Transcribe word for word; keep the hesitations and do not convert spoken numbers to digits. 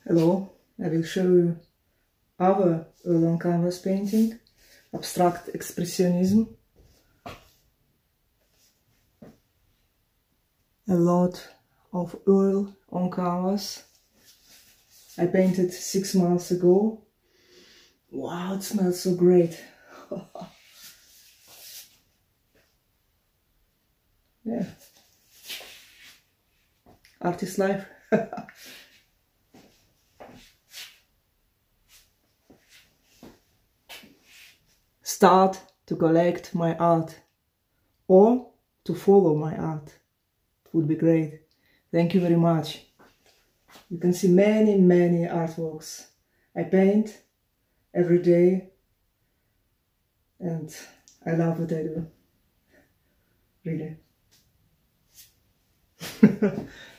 Hello, I will show you our oil on canvas painting, Abstract Expressionism. A lot of oil on canvas. I painted six months ago. Wow, it smells so great. Yeah. Artist life. Start to collect my art or to follow my art. It would be great. Thank you very much. You can see many, many artworks. I paint every day and I love what I do. Really.